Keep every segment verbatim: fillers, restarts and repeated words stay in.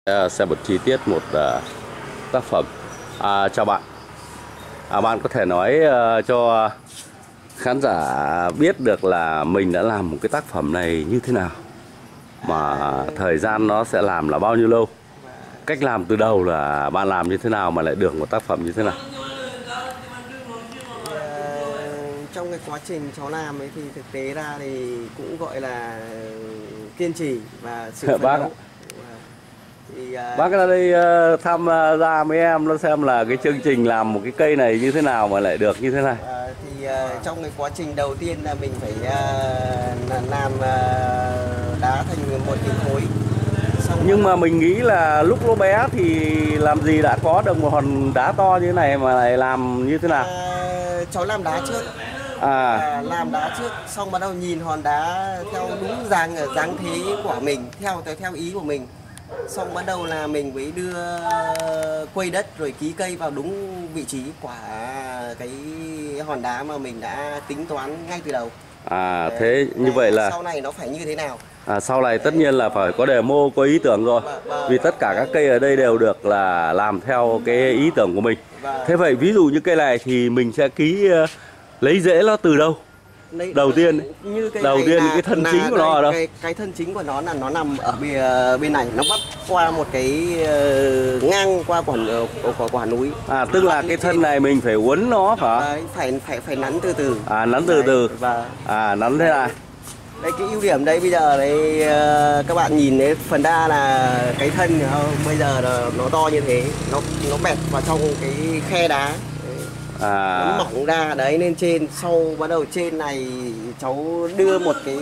À, xem một chi tiết một uh, tác phẩm. À, chào bạn. À, bạn có thể nói uh, cho khán giả biết được là mình đã làm một cái tác phẩm này như thế nào, mà thời gian nó sẽ làm là bao nhiêu lâu, cách làm từ đầu là bạn làm như thế nào mà lại được một tác phẩm như thế nào? Trong cái quá trình cháu làm ấy thì thực tế ra thì cũng gọi là kiên trì và sự phấn Bác đấu. ạ. Thì, Bác ra đây uh, thăm uh, ra mấy em nó xem là cái chương trình làm một cái cây này như thế nào mà lại được như thế này. À, thì uh, trong cái quá trình đầu tiên là mình phải uh, làm uh, đá thành một cái khối. Xong Nhưng mà mình nghĩ là lúc nó bé thì làm gì đã có được một hòn đá to như thế này mà lại làm như thế nào? À, cháu làm đá trước. À, À, làm đá trước, xong bắt đầu nhìn hòn đá theo đúng dáng dáng thế của mình, theo theo theo ý của mình. Xong bắt đầu là mình mới đưa quây đất rồi ký cây vào đúng vị trí của cái hòn đá mà mình đã tính toán ngay từ đầu. à thế như vậy là sau này nó phải như thế nào. à, sau này tất nhiên là phải có demo, có ý tưởng rồi. Vì tất cả các cây ở đây đều được là làm theo cái ý tưởng của mình. Thế vậy ví dụ như cây này thì mình sẽ ký uh, lấy rễ nó từ đâu? Đây, đầu tiên như cái đầu tiên là, cái thân là chính của đây, nó ở đâu? Cái, cái thân chính của nó là nó nằm ở bên, bên này, nó bắt qua một cái uh, ngang qua quả, quả, quả núi. À, tức là cái thân này mình phải uốn nó phải Đấy, phải phải phải nắn từ từ. À, nắn từ từ. Và à nắn thế này. đây, cái ưu điểm đây bây giờ đấy, uh, các bạn nhìn đấy, phần đa là cái thân bây giờ là nó to như thế, nó nó bẹt vào trong cái khe đá. À. Nó mỏng ra đấy, lên trên sau bắt đầu trên này cháu đưa một cái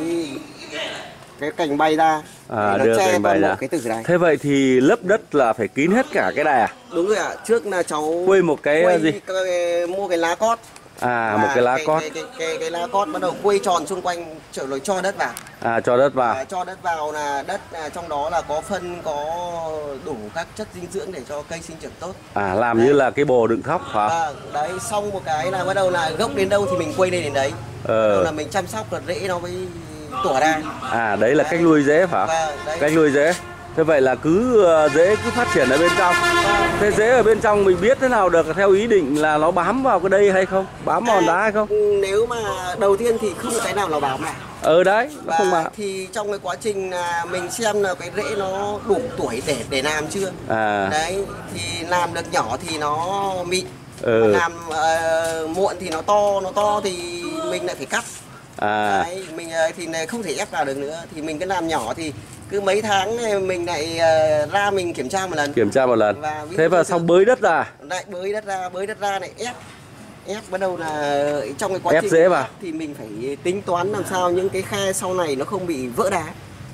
cái cành bay ra. À, nó đưa che cành bay ra. cái tử này. Thế vậy thì lấp đất là phải kín hết cả cái này à? Đúng rồi ạ. À. Trước là cháu quây một cái quây gì? Cái, mua cái lá cót. À, một cái lá cái, cót. Cái, cái, cái, cái lá cót bắt đầu quây tròn xung quanh, trở rồi cho đất vào. À, cho đất vào. À, cho đất vào là đất à, trong đó là có phân, có đủ các chất dinh dưỡng để cho cây sinh trưởng tốt. À, làm đấy. Như là cái bồ đựng thóc hả? À, đấy, xong một cái là bắt đầu là gốc đến đâu thì mình quây lên đến đấy. Ờ. Bắt đầu là mình chăm sóc là rễ nó mới tỏa ra. À, đấy là đấy. Cách nuôi rễ phải? Và, cách nuôi rễ. Thế vậy là cứ rễ cứ phát triển ở bên trong. Thế rễ ở bên trong mình biết thế nào được theo ý định là nó bám vào cái đây hay không? Bám vào hòn đá hay không? Nếu mà đầu tiên thì không có cái nào nó bám này. Ừ đấy, nó và không bám. Thì trong cái quá trình là mình xem là cái rễ nó đủ tuổi để để làm chưa. À. Đấy, thì làm được nhỏ thì nó mịn. Ừ. Làm uh, muộn thì nó to, nó to thì mình lại phải cắt. À. Đấy, mình thì không thể ép vào được nữa, thì mình cứ làm nhỏ thì cứ mấy tháng mình lại uh, ra mình kiểm tra một lần. Kiểm tra một lần. Và thế và xong bới đất ra. Lại bới đất ra, bới đất ra này ép. Ép bắt đầu là trong cái quá ép trình dễ vào. thì mình phải tính toán làm sao những cái khe sau này nó không bị vỡ đá.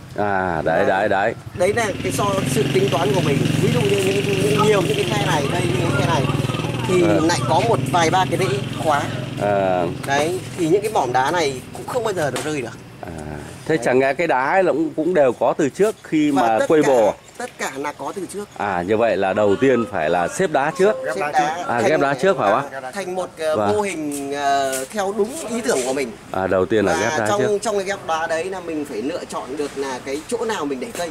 À, đấy, đấy, đấy. Đấy là cái so sự tính toán của mình. Ví dụ như những, những nhiều những cái khe này, đây những cái khe này thì à. lại có một vài ba cái rễ khóa. À. Đấy, thì những cái mỏm đá này cũng không bao giờ được rơi được. À. Thế đấy. Chẳng lẽ cái đá ấy là cũng, cũng đều có từ trước khi và mà quây cả, bồ? Tất cả là có từ trước. À, như vậy là đầu tiên phải là xếp đá trước. Xếp đá, đá. À, ghép đá trước phải không? Thành một uh, mô hình uh, theo đúng ý tưởng của mình. À, đầu tiên là và ghép đá trong, trước. Trong cái ghép đá đấy là mình phải lựa chọn được là cái chỗ nào mình để cây.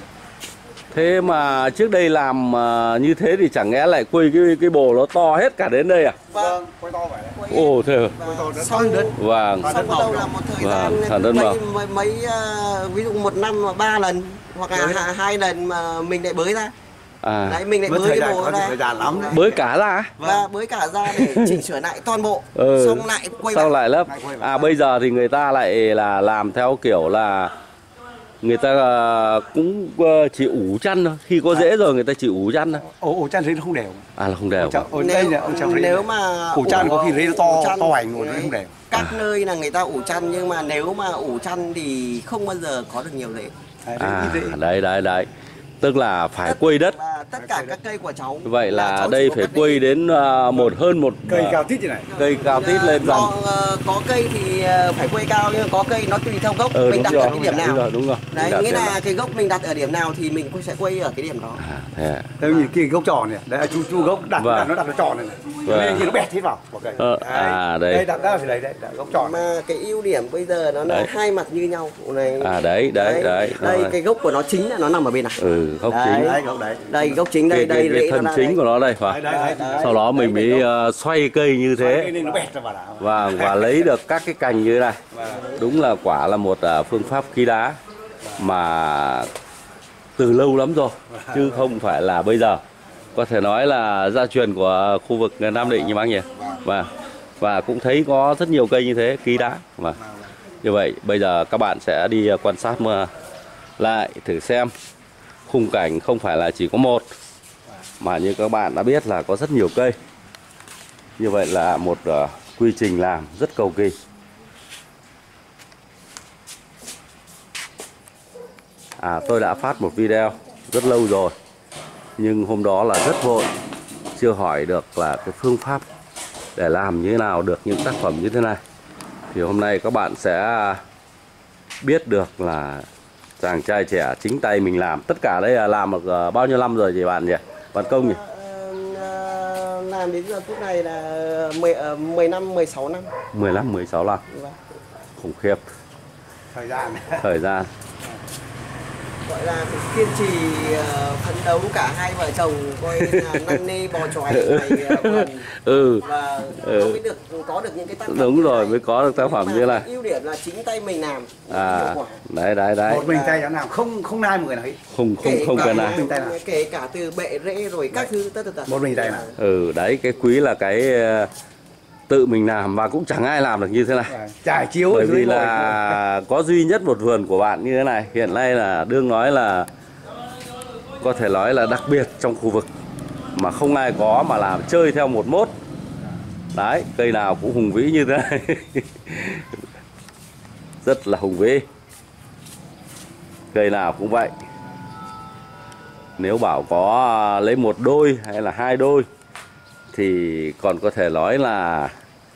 Thế mà trước đây làm uh, như thế thì chẳng lẽ lại quây cái cái bồ nó to hết cả đến đây à? Vâng, quây to vậy. Ồ, thế. Xong đất. Vâng. Xong bắt đầu là một thời vâng. gian mấy, mấy, mấy, mấy uh, ví dụ một năm mà ba lần hoặc là hai, hai lần mà mình lại bới ra. À. Đấy, mình lại bới cái bồ ra. Lắm bới cả ra. Và bới cả ra để chỉnh sửa lại toàn bộ. Ừ. Xong lại quay Xong vào. lại lớp. À, bây giờ thì người ta lại là làm theo kiểu là người ta cũng chỉ ủ chăn thôi. Khi có rễ rồi người ta chỉ ủ chăn thôi. Ủ, ủ chăn rễ nó không đều. À, là không đều. Ủ, nếu, là, nếu mà ủ chăn có khi rễ nó to chăn, to ảnh nó không đều. Các à. nơi là người ta ủ chăn, nhưng mà nếu mà ủ chăn thì không bao giờ có được nhiều rễ. À, đấy đấy đấy. Tức là phải quây đất, là tất cả các cây của cháu. Vậy là cháu đây chỉ có phải cắt quây đi. đến à, một hơn một Cây à, cao tít như này. cây cao tít Ờ, lên dần. có, ờ, có cây thì ờ, phải quây cao, nhưng có cây nó tùy theo gốc Ừ, mình đúng đặt rồi, ở cái điểm nào. đúng rồi, đúng rồi. Đấy, Đặt nghĩa điểm là nào. cái gốc mình đặt ở điểm nào thì mình cũng sẽ quây ở cái điểm đó. À, thế à. Theo như kia gốc tròn này, đấy chú chú gốc đặt, Vâng. đặt nó đặt nó tròn này, này. Vâng. Nên như nó bẹt hết vào. vào cây. Ờ, à, đây. Đây đặt đó thì đấy, đấy, đấy gốc tròn. Mà cái ưu điểm bây giờ nó là Đấy. hai mặt như nhau này. À, đấy, đấy, đấy, đây rồi. cái gốc của nó chính là nó nằm ở bên này. Ừ, gốc Đấy. chính. Đấy gốc đấy. Đây gốc chính đây, Cái, đây cái, cái rễ nó thân ra chính đây. của nó đây phải. Đấy, đấy, đấy. Sau đó mình đấy, mới đấy, uh, xoay cây như Đấy, thế nên nó bẹt ra vào đá. và và lấy được các cái cành như thế này. Đúng là quả là một uh, phương pháp ký đá mà từ lâu lắm rồi chứ không phải là bây giờ. Có thể nói là gia truyền của khu vực Nam Định như bác nhỉ. Và và cũng thấy có rất nhiều cây như thế ký đá. Và như vậy bây giờ các bạn sẽ đi quan sát mà lại thử xem khung cảnh không phải là chỉ có một, mà như các bạn đã biết là có rất nhiều cây. Như vậy là một uh, quy trình làm rất cầu kỳ. À, tôi đã phát một video rất lâu rồi, nhưng hôm đó là rất vội, chưa hỏi được là cái phương pháp để làm như thế nào được những tác phẩm như thế này. Thì hôm nay các bạn sẽ biết được là chàng trai trẻ chính tay mình làm. Tất cả đây là làm được bao nhiêu năm rồi chị bạn nhỉ? Bạn Công nhỉ? Ờ, làm đến giờ phút này là mười, mười năm, mười sáu năm. mười lăm, mười sáu năm. Vâng. Khủng khiếp. Thời gian. Thời gian. Gọi là phải kiên trì uh, phấn đấu cả hai vợ chồng, coi là năn nê bò chòi ngày uh, vườn. Ừ. Và Ừ. nó mới được có được những cái tác phẩm Đúng như rồi, này. mới có được tác phẩm Nhưng như mà này. cái ưu điểm là chính tay mình làm À, hiệu quả. đấy đấy đấy. Một mình tay dám làm, không không nai một người nào hết. Không không không cả, cần ai. mình tay làm. kể cả từ bệ rễ rồi các thứ tất tật. Một mình tay làm. Ừ, đấy cái quý là cái ờ, tự mình làm và cũng chẳng ai làm được như thế này. Trải chiếu Bởi ở dưới vì ngồi. là có duy nhất một vườn của bạn như thế này. Hiện nay là đương nói là có thể nói là đặc biệt trong khu vực mà không ai có mà làm chơi theo một mốt. Đấy, cây nào cũng hùng vĩ như thế này. Rất là hùng vĩ. Cây nào cũng vậy. Nếu bảo có lấy một đôi hay là hai đôi thì còn có thể nói là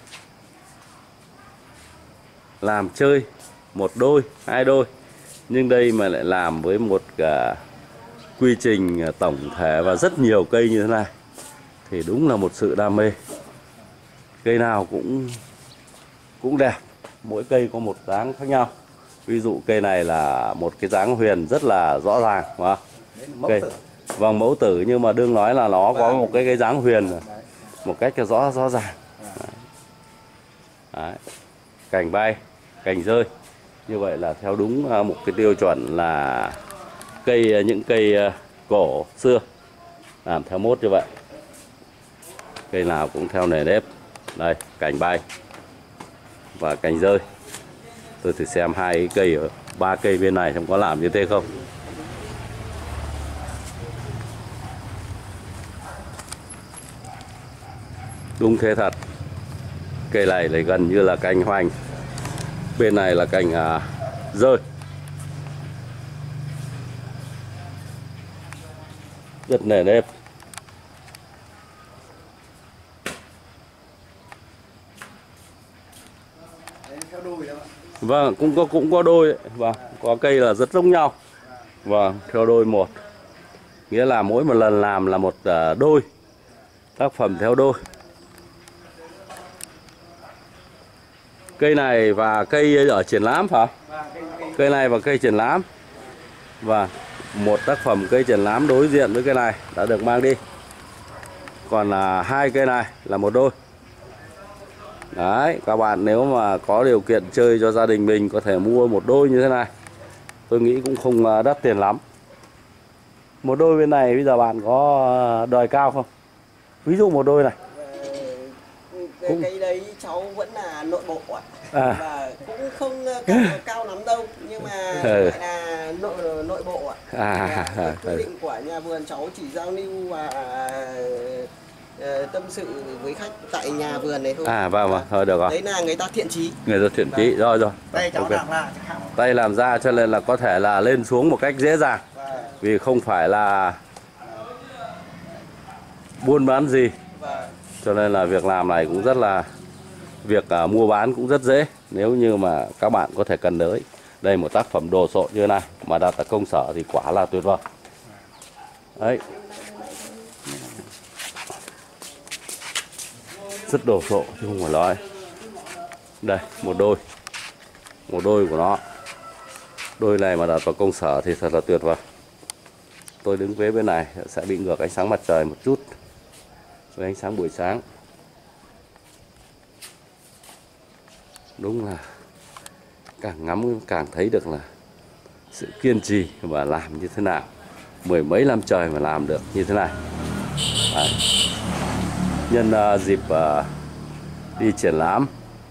làm chơi một đôi, hai đôi. Nhưng đây mà lại làm với một cả quy trình tổng thể và rất nhiều cây như thế này thì đúng là một sự đam mê. Cây nào cũng cũng đẹp, mỗi cây có một dáng khác nhau. Ví dụ cây này là một cái dáng huyền rất là rõ ràng, đúng không? Cây, vâng, mẫu tử, nhưng mà đương nói là nó có một cái cái dáng huyền một cách rõ rõ ràng. Đấy. Cành bay, cành rơi, như vậy là theo đúng một cái tiêu chuẩn là cây những cây cổ xưa làm theo mốt như vậy. Cây nào cũng theo nề nếp. Đây, cành bay và cành rơi. Tôi thử xem hai cây ở ba cây bên này xem có làm như thế không. Đúng thế thật. Cây này lại gần như là cành hoành. Bên này là cành à, rơi. Rất nề nếp. Vâng, cũng có cũng có đôi đấy. Vâng, có cây là rất giống nhau. Vâng, theo đôi một. Nghĩa là mỗi một lần làm là một uh, đôi. Tác phẩm theo đôi. Cây này và cây ở triển lãm phải không? Cây này và cây triển lãm. Và một tác phẩm cây triển lãm đối diện với cây này đã được mang đi. Còn là hai cây này là một đôi. Đấy, các bạn nếu mà có điều kiện chơi cho gia đình mình có thể mua một đôi như thế này. Tôi nghĩ cũng không đắt tiền lắm. Một đôi bên này bây giờ bạn có đòi cao không? Ví dụ một đôi này. Cái, cũng... cái đấy cháu vẫn là nội bộ ạ. À. Và cũng không cao, cao lắm đâu, nhưng mà ừ. Lại là nội nội bộ ạ. À, à, quyết định của nhà vườn cháu chỉ giao lưu và uh, tâm sự với khách tại nhà vườn này thôi. À, vâng vâng, thôi được rồi. Đấy là người ta thiện chí. Người ta thiện chí, rồi rồi. Tay cháu okay. làm ra. Tay làm ra cho nên là có thể là lên xuống một cách dễ dàng. Vì không phải là buôn bán gì, Vâng. cho nên là việc làm này cũng rất là việc uh, mua bán cũng rất dễ nếu như mà các bạn có thể cân đối. Đây một tác phẩm đồ sộ như thế này mà đặt ở công sở thì quả là tuyệt vời. Đấy, rất đồ sộ chứ không phải nói. Đây một đôi, một đôi của nó, đôi này mà đặt vào công sở thì thật là tuyệt vời. Tôi đứng phía bên này sẽ bị ngược ánh sáng mặt trời một chút với ánh sáng buổi sáng. Đúng là càng ngắm càng thấy được là sự kiên trì và làm như thế nào, mười mấy năm trời mà làm được như thế này. Đấy. Nhân uh, dịp uh, đi triển lãm,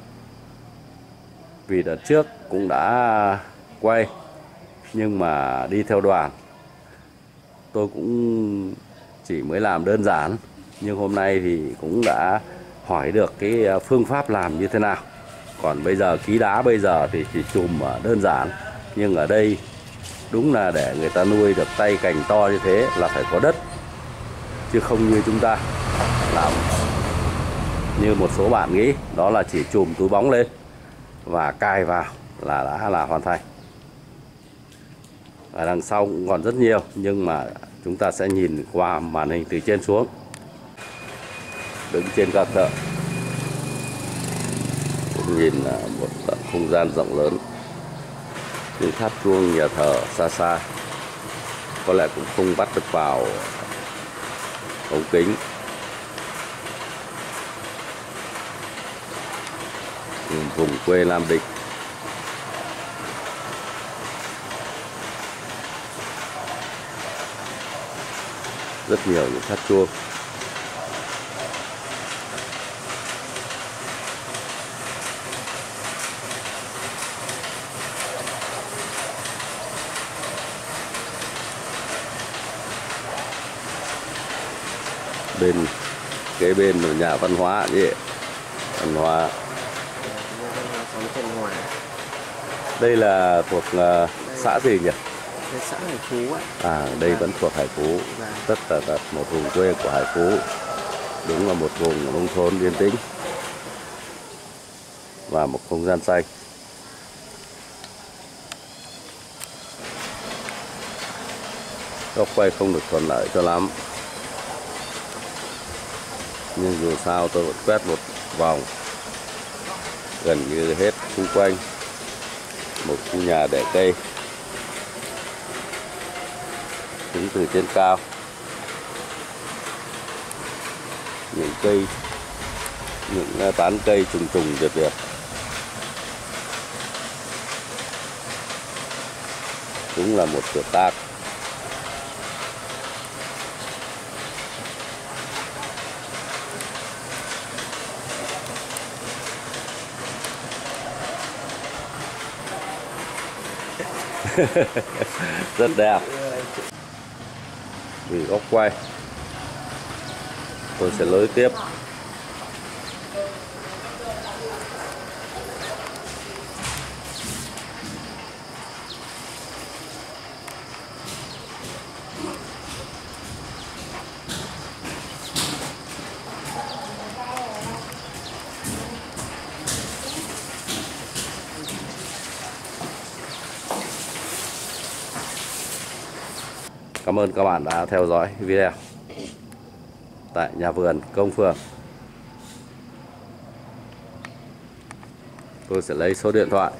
vì đợt trước cũng đã quay nhưng mà đi theo đoàn, tôi cũng chỉ mới làm đơn giản, nhưng hôm nay thì cũng đã hỏi được cái phương pháp làm như thế nào. Còn bây giờ ký đá bây giờ thì chỉ chùm đơn giản, nhưng ở đây đúng là để người ta nuôi được tay cành to như thế là phải có đất, chứ không như chúng ta làm như một số bạn nghĩ, đó là chỉ chùm túi bóng lên và cài vào là đã là hoàn thành. Ở đằng sau cũng còn rất nhiều, nhưng mà chúng ta sẽ nhìn qua màn hình từ trên xuống. Đứng trên cao thượng cũng nhìn là một không gian rộng lớn, những tháp chuông nhà thờ xa xa có lẽ cũng không bắt được vào ống kính. Vùng quê Nam Định. Rất nhiều những tháp chuông. Bên kế bên là nhà văn hóa vậy. Văn hóa. Đây là thuộc uh, xã gì nhỉ? Đây xã Hải Phú ạ. À, đây vẫn thuộc Hải Phú. Vâng. Rất là, là một vùng quê của Hải Phú. Đúng là một vùng nông thôn yên tĩnh và một không gian xanh. Góc quay không được thuận lợi cho lắm, nhưng dù sao tôi vẫn quét một vòng gần như hết xung quanh. Một khu nhà để cây đứng từ trên cao, những cây, những tán cây trùng trùng điệp điệp. Đúng là một tuổi tác. Rất đẹp. Vì góc quay tôi sẽ lối tiếp. Cảm ơn các bạn đã theo dõi video tại nhà vườn Công Phường. Tôi sẽ lấy số điện thoại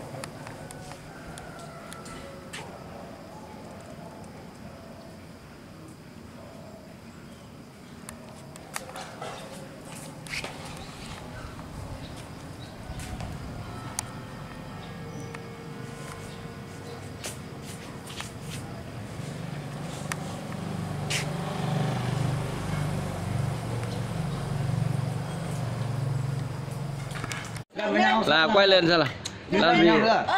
là quay lên xem nào. Làm gì?